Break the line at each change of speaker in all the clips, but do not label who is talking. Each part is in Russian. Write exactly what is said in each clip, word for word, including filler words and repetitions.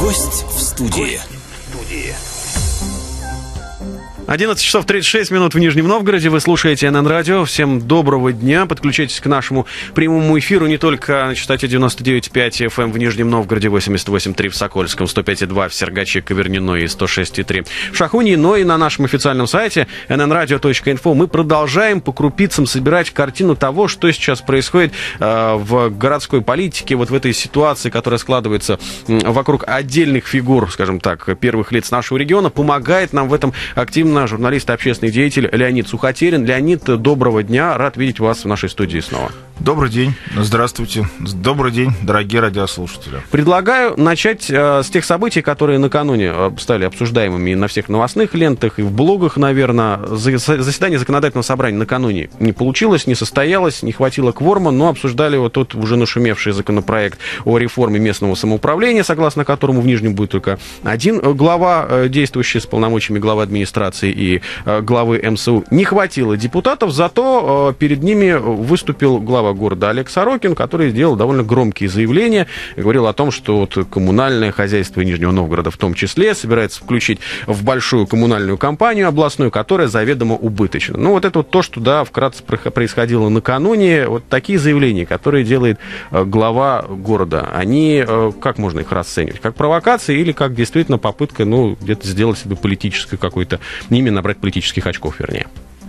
Гость в студии.
одиннадцать часов тридцать шесть минут в Нижнем Новгороде. Вы слушаете эн эн Радио. Всем доброго дня. Подключайтесь к нашему прямому эфиру не только на частоте девяносто девять и пять эф эм в Нижнем Новгороде, восемьдесят восемь и три в Сокольском, сто пять и два в Сергаче, Коверниной и сто шесть и три в Шахунье, но и на нашем официальном сайте эн эн радио точка инфо мы продолжаем по крупицам собирать картину того, что сейчас происходит э, в городской политике, вот в этой ситуации, которая складывается э, вокруг отдельных фигур, скажем так, первых лиц нашего региона. Помогает нам в этом активно журналист и общественный деятель Леонид Сухотерин. Леонид, доброго дня. Рад видеть вас в нашей студии снова.
Добрый день. Здравствуйте. Добрый день, дорогие радиослушатели.
Предлагаю начать э, с тех событий, которые накануне стали обсуждаемыми на всех новостных лентах и в блогах, наверное. Заседание законодательного собрания накануне не получилось, не состоялось, не хватило кворума, но обсуждали вот тот уже нашумевший законопроект о реформе местного самоуправления, согласно которому в Нижнем будет только один глава, действующий с полномочиями главы администрации и главы эм эс у. Не хватило депутатов, зато перед ними выступил глава города Олег Сорокин, который сделал довольно громкие заявления, говорил о том, что вот коммунальное хозяйство Нижнего Новгорода в том числе собирается включить в большую коммунальную компанию областную, которая заведомо убыточна. Ну, вот это вот то, что, да, вкратце происходило накануне. Вот такие заявления, которые делает глава города, они, как можно их расценивать? Как провокации или как действительно попытка, ну, где-то сделать себе политическое какое-то, не именно набрать политических очков, вернее?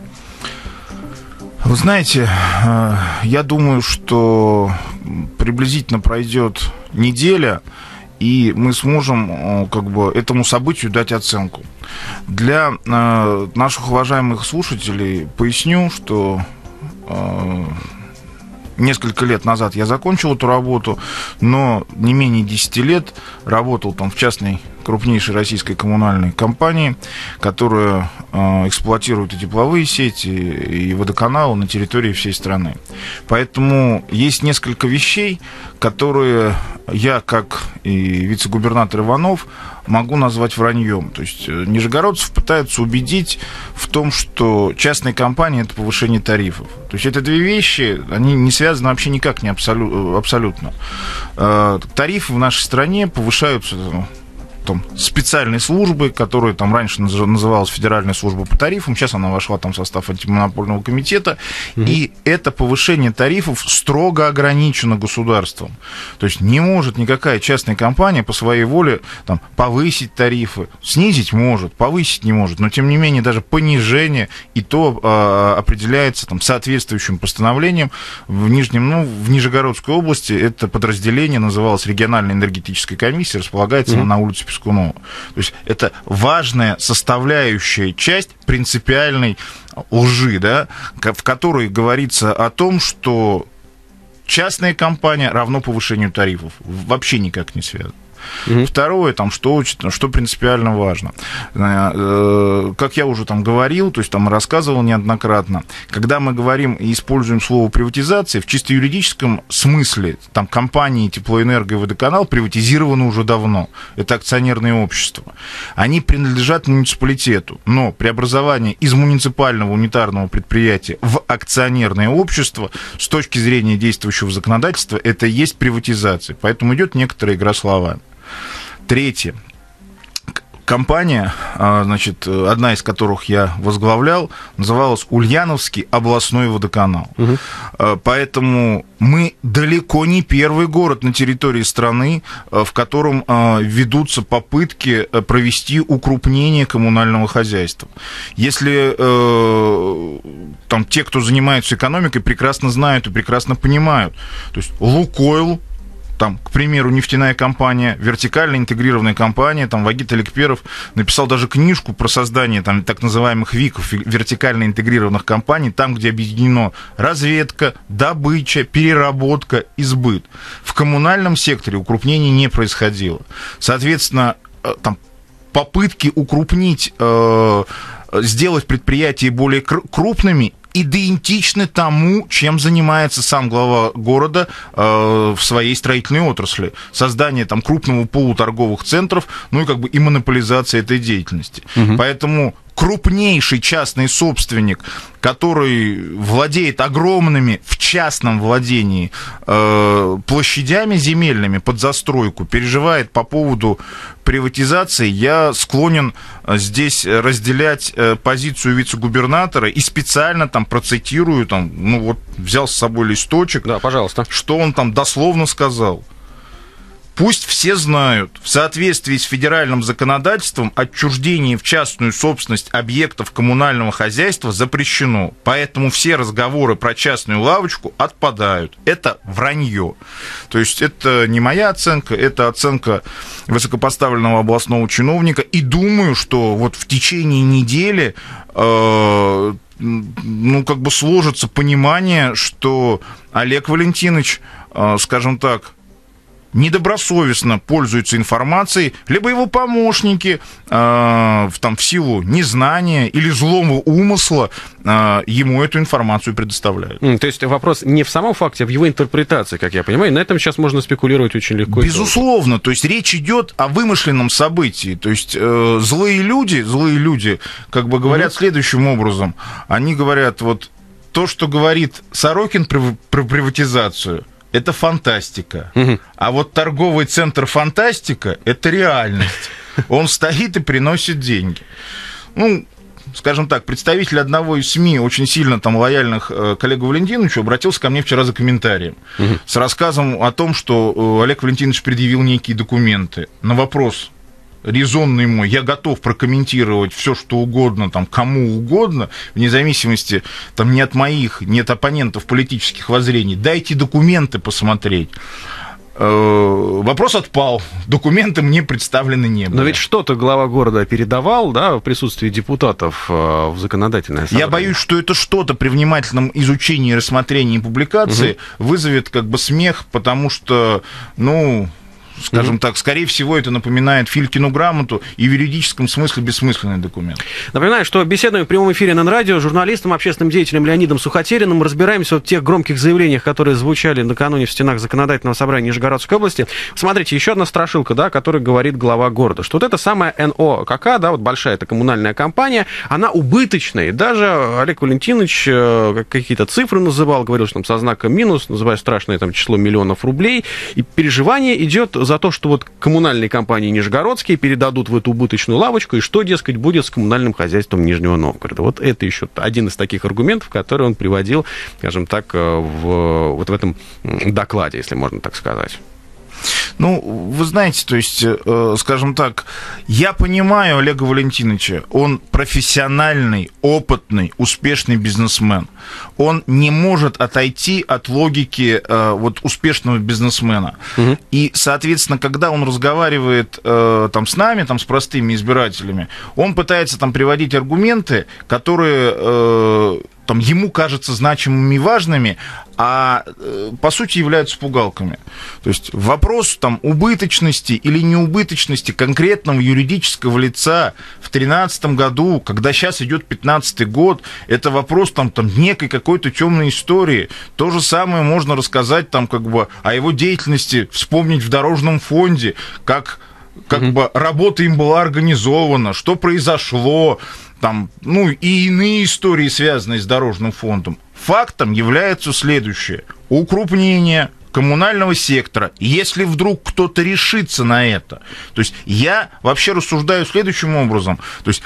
Вы знаете, я думаю, что приблизительно пройдет неделя, и мы сможем как бы этому событию дать оценку. Для наших уважаемых слушателей поясню, что несколько лет назад я закончил эту работу, но не менее десяти лет работал там в частной крупнейшей российской коммунальной компании, которая э, эксплуатирует и тепловые сети, и водоканалы на территории всей страны. Поэтому есть несколько вещей, которые я, как и вице-губернатор Иванов, могу назвать враньем. То есть нижегородцев пытаются убедить в том, что частные компании – это повышение тарифов. То есть это две вещи, они не связаны вообще никак не абсолю- абсолютно. Э, тарифы в нашей стране повышаются там специальной службы, которая там раньше называлась Федеральная служба по тарифам, сейчас она вошла там в состав антимонопольного комитета, угу. И это повышение тарифов строго ограничено государством. То есть не может никакая частная компания по своей воле там повысить тарифы, снизить может, повысить не может, но тем не менее даже понижение и то э, определяется там соответствующим постановлением. В Нижнем, ну, в Нижегородской области это подразделение называлось Региональная энергетическая комиссия, располагается угу. на улице Пескунова. То есть это важная составляющая часть принципиальной лжи, да, в которой говорится о том, что частная компания равно повышению тарифов. Вообще никак не связано. Угу. Второе, там, что, что принципиально важно. Как я уже там говорил, то есть там рассказывал неоднократно, когда мы говорим и используем слово приватизация, в чисто юридическом смысле там компании Теплоэнерго и Водоканал приватизированы уже давно. Это акционерные общества. Они принадлежат муниципалитету, но преобразование из муниципального унитарного предприятия в акционерное общество с точки зрения действующего законодательства это и есть приватизация. Поэтому идет некоторая игра словами. Третье. Компания, значит, одна из которых я возглавлял, называлась Ульяновский областной водоканал. Угу. Поэтому мы далеко не первый город на территории страны, в котором ведутся попытки провести укрупнение коммунального хозяйства. Если там те, кто занимается экономикой, прекрасно знают и прекрасно понимают, то есть Лукойл, там, к примеру, нефтяная компания, вертикально интегрированная компания, там, Вагит Аликперов написал даже книжку про создание там, так называемых ВИКов, вертикально интегрированных компаний, там, где объединено разведка, добыча, переработка и сбыт. В коммунальном секторе укрупнений не происходило. Соответственно, там, попытки укрупнить, э, сделать предприятия более крупными идентичны тому, чем занимается сам глава города э, в своей строительной отрасли. Создание там крупного пула торговых центров, ну и как бы и монополизация этой деятельности. Угу. Поэтому крупнейший частный собственник, который владеет огромными в частном владении э, площадями земельными под застройку, переживает по поводу приватизации, я склонен здесь разделять э, позицию вице-губернатора и специально там процитирую, там, ну вот взял с собой листочек,
да, пожалуйста,
что он там дословно сказал. Пусть все знают, в соответствии с федеральным законодательством отчуждение в частную собственность объектов коммунального хозяйства запрещено, поэтому все разговоры про частную лавочку отпадают. Это вранье. То есть это не моя оценка, это оценка высокопоставленного областного чиновника. И думаю, что вот в течение недели э, ну, как бы сложится понимание, что Олег Валентинович, э, скажем так, недобросовестно пользуются информацией, либо его помощники э, там, в силу незнания или злого умысла э, ему эту информацию предоставляют.
Mm, то есть вопрос не в самом факте, а в его интерпретации, как я понимаю. На этом сейчас можно спекулировать очень легко.
Безусловно. То есть речь идет о вымышленном событии. То есть э, злые люди, злые люди как бы говорят mm-hmm. следующим образом. Они говорят, вот то, что говорит Сорокин про, про приватизацию, это фантастика. Угу. А вот торговый центр «Фантастика» — это реальность. Он стоит и приносит деньги. Ну, скажем так, представитель одного из СМИ, очень сильно там лояльных к Олегу Валентиновичу, обратился ко мне вчера за комментарием. Угу. С рассказом о том, что Олег Валентинович предъявил некие документы. На вопрос резонный мой, я готов прокомментировать все, что угодно, там, кому угодно, вне зависимости там, не от моих, не от оппонентов политических воззрений, дайте документы посмотреть. Вопрос отпал, документы мне представлены не были.
Но ведь что-то глава города передавал, да, в присутствии депутатов в законодательное собрание.
Я боюсь, что это что-то при внимательном изучении, рассмотрении и публикации угу. вызовет как бы смех, потому что, ну... скажем mm-hmm. так, скорее всего, это напоминает Филькину грамоту и в юридическом смысле бессмысленный документ.
Напоминаю, что беседуем в прямом эфире на радио с журналистом, общественным деятелем Леонидом Сухотериным. Разбираемся в тех громких заявлениях, которые звучали накануне в стенах Законодательного собрания Нижегородской области. Смотрите, еще одна страшилка, да, которой говорит глава города, что вот эта самая эн о ка ка, да, вот большая эта коммунальная компания, она убыточная. И даже Олег Валентинович какие-то цифры называл, говорил, что там со знаком минус, называя страшное там число миллионов рублей. И переживание идет за то, что вот коммунальные компании нижегородские передадут в эту убыточную лавочку, и что, дескать, будет с коммунальным хозяйством Нижнего Новгорода. Вот это еще один из таких аргументов, который он приводил, скажем так, в, вот в этом докладе, если можно так сказать.
Ну, вы знаете, то есть, э, скажем так, я понимаю Олега Валентиновича, он профессиональный, опытный, успешный бизнесмен. Он не может отойти от логики э, вот, успешного бизнесмена. Угу. И, соответственно, когда он разговаривает э, там, с нами, там, с простыми избирателями, он пытается там, приводить аргументы, которые... Э, там, ему кажутся значимыми и важными, а по сути являются пугалками. То есть вопрос там, убыточности или неубыточности конкретного юридического лица в две тысячи тринадцатом году, когда сейчас идет пятнадцатый год, это вопрос там, там, некой какой-то темной истории. То же самое можно рассказать там, как бы, о его деятельности, вспомнить в дорожном фонде, как, как mm-hmm. бы, работа им была организована, что произошло, там, ну, и иные истории, связанные с дорожным фондом. Фактом является следующее. Укрупнение коммунального сектора, если вдруг кто-то решится на это. То есть я вообще рассуждаю следующим образом. То есть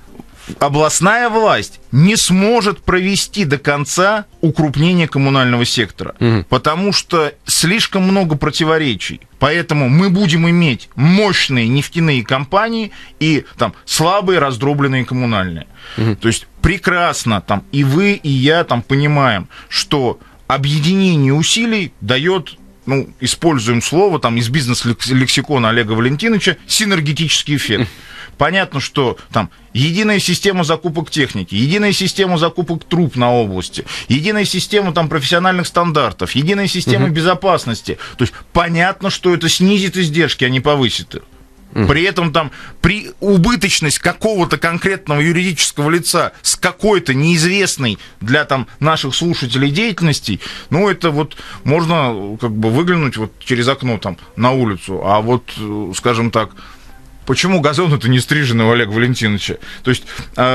областная власть не сможет провести до конца укрупнение коммунального сектора, угу. потому что слишком много противоречий. Поэтому мы будем иметь мощные нефтяные компании и там, слабые раздробленные коммунальные. Угу. То есть прекрасно там, и вы, и я там, понимаем, что объединение усилий дает, ну, используем слово там, из бизнес-лексикона Олега Валентиновича, синергетический эффект. Понятно, что там единая система закупок техники, единая система закупок труб на области, единая система там, профессиональных стандартов, единая система угу. безопасности. То есть понятно, что это снизит издержки, а не повысит их. Угу. При этом там при убыточность какого-то конкретного юридического лица с какой-то неизвестной для там, наших слушателей деятельности, ну это вот можно как бы выглянуть вот через окно там, на улицу, а вот, скажем так, почему газон-то не стриженный у Олега Валентиновича? То есть,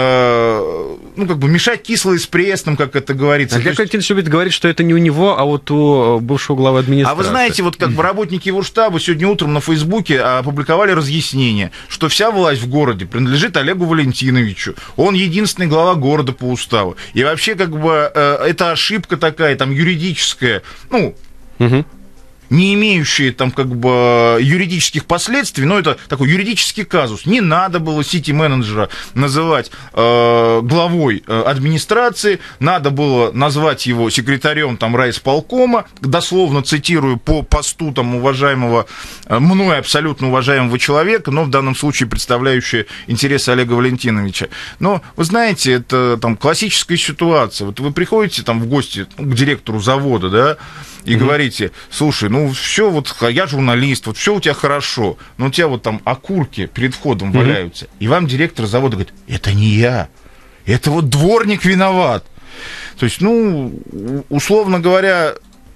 э, ну, как бы мешать кислое с пресным, как это говорится.
Олег
есть...
Валентинович любит говорить, что это не у него, а вот у бывшего главы администрации.
А вы знаете, вот как бы работники его штаба сегодня утром на Фейсбуке опубликовали разъяснение, что вся власть в городе принадлежит Олегу Валентиновичу. Он единственный глава города по уставу. И вообще, как бы, э, это ошибка такая, там, юридическая, ну... Угу. не имеющие там как бы юридических последствий, но это такой юридический казус. Не надо было сити-менеджера называть э, главой э, администрации, надо было назвать его секретарем там райисполкома, дословно цитирую по посту там уважаемого, э, мной абсолютно уважаемого человека, но в данном случае представляющего интересы Олега Валентиновича. Но вы знаете, это там классическая ситуация. Вот вы приходите там в гости к директору завода, да, и mm-hmm. говорите, слушай, ну все, вот я журналист, вот все у тебя хорошо, но у тебя вот там окурки перед входом mm-hmm. валяются, и вам директор завода говорит, это не я, это вот дворник виноват. То есть, ну, условно говоря,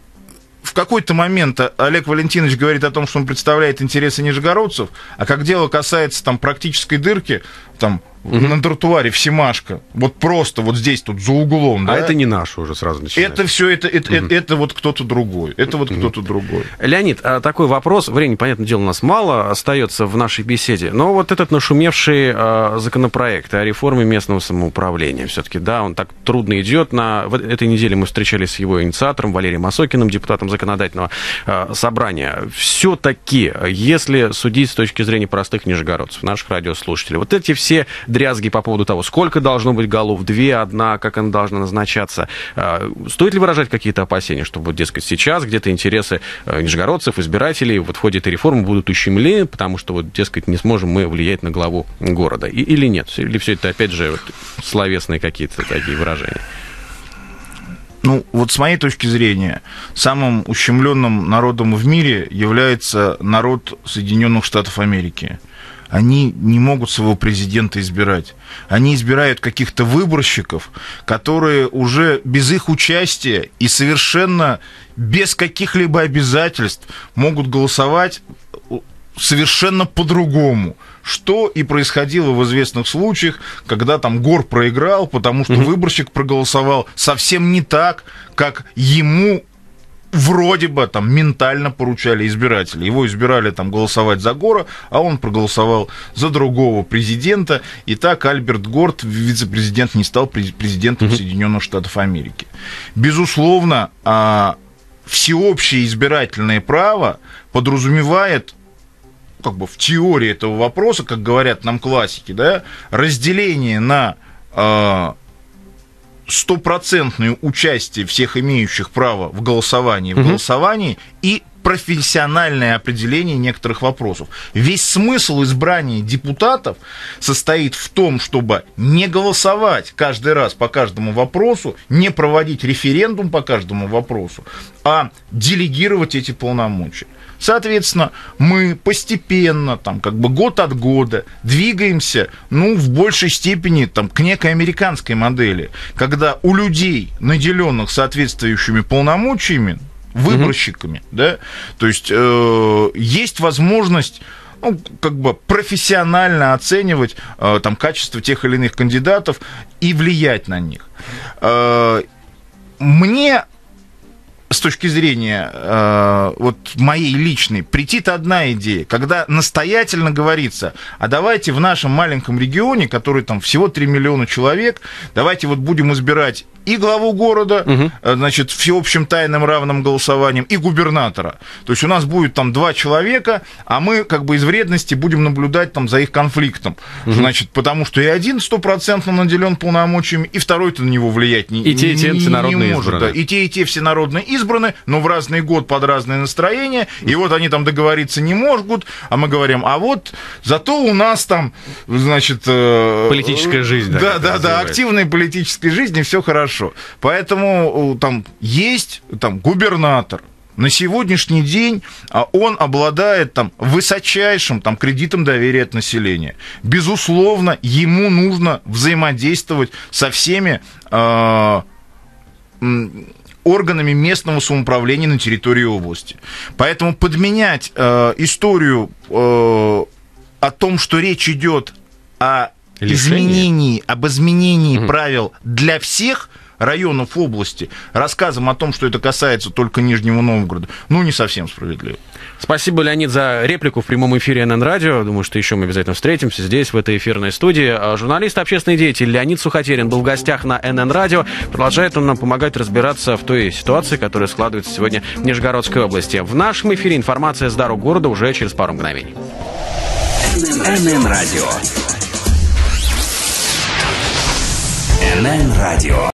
в какой-то момент Олег Валентинович говорит о том, что он представляет интересы нижегородцев, а как дело касается там практической дырки, там, угу. на тротуаре в Семашко, вот просто вот здесь, тут за углом.
А
да?
это не наше уже сразу начинается.
Это все, это, это, угу. это, это вот кто-то другой. Это вот
угу.
кто-то другой.
Леонид, такой вопрос. Времени, понятное дело, у нас мало остается в нашей беседе. Но вот этот нашумевший э, законопроект о реформе местного самоуправления, все-таки, да, он так трудно идет. На в этой неделе мы встречались с его инициатором Валерием Осокиным, депутатом законодательного э, собрания. Все-таки, если судить с точки зрения простых нижегородцев, наших радиослушателей, вот эти все дрязги по поводу того, сколько должно быть голов, две, одна, как она должна назначаться. Стоит ли выражать какие-то опасения, что, вот, дескать, сейчас где-то интересы нижегородцев, избирателей вот в ходе этой реформы будут ущемлены, потому что, вот, дескать, не сможем мы влиять на главу города? И, или нет? Или все это, опять же, вот, словесные какие-то такие выражения?
Ну, вот с моей точки зрения, самым ущемленным народом в мире является народ Соединенных Штатов Америки. Они не могут своего президента избирать. Они избирают каких-то выборщиков, которые уже без их участия и совершенно без каких-либо обязательств могут голосовать совершенно по-другому. Что и происходило в известных случаях, когда там Гор проиграл, потому что mm-hmm. выборщик проголосовал совсем не так, как ему вроде бы там ментально поручали избиратели. Его избирали там голосовать за Гора, а он проголосовал за другого президента. И так Альберт Гор, вице-президент, не стал президентом mm-hmm. Соединенных Штатов Америки. Безусловно, всеобщее избирательное право подразумевает, как бы в теории этого вопроса, как говорят нам классики, да, разделение на стопроцентное участие всех имеющих право в голосовании, в угу. голосовании и профессиональное определение некоторых вопросов. Весь смысл избрания депутатов состоит в том, чтобы не голосовать каждый раз по каждому вопросу, не проводить референдум по каждому вопросу, а делегировать эти полномочия. Соответственно, мы постепенно, там, как бы год от года двигаемся, ну, в большей степени там, к некой американской модели, когда у людей, наделенных соответствующими полномочиями, выборщиками, mm-hmm. да, то есть э, есть возможность, ну, как бы профессионально оценивать э, там, качество тех или иных кандидатов и влиять на них. Э, мне с точки зрения э, вот моей личной, претит одна идея, когда настоятельно говорится, а давайте в нашем маленьком регионе, который там всего три миллиона человек, давайте вот будем избирать и главу города, угу. значит, всеобщим тайным равным голосованием, и губернатора. То есть у нас будет там два человека, а мы как бы из вредности будем наблюдать там за их конфликтом. Угу. Значит, потому что и один стопроцентно наделен полномочиями, и второй-то на него влиять не,
и те, и те
не,
всенародные
не может. Да. И те, и те всенародно избраны, но в разный год под разное настроение, и вот они там договориться не могут, а мы говорим, а вот зато у нас там, значит...
Политическая жизнь.
Да, да, да, активная политическая жизнь, и все хорошо. Поэтому там есть там, губернатор. На сегодняшний день он обладает там, высочайшим там, кредитом доверия от населения. Безусловно, ему нужно взаимодействовать со всеми э, органами местного самоуправления на территории области. Поэтому подменять э, историю... Э, о том, что речь идет о
Лишение?
изменении, об изменении
Угу.
правил для всех районов области, рассказом о том, что это касается только Нижнего Новгорода, ну, не совсем справедливо.
Спасибо, Леонид, за реплику в прямом эфире эн эн Радио. Думаю, что еще мы обязательно встретимся здесь, в этой эфирной студии. Журналист, общественный деятель Леонид Сухотерин был в гостях на эн эн Радио. Продолжает он нам помогать разбираться в той ситуации, которая складывается сегодня в Нижегородской области. В нашем эфире информация с дорог города уже через пару мгновений.
эн эн Радио. эн эн Радио.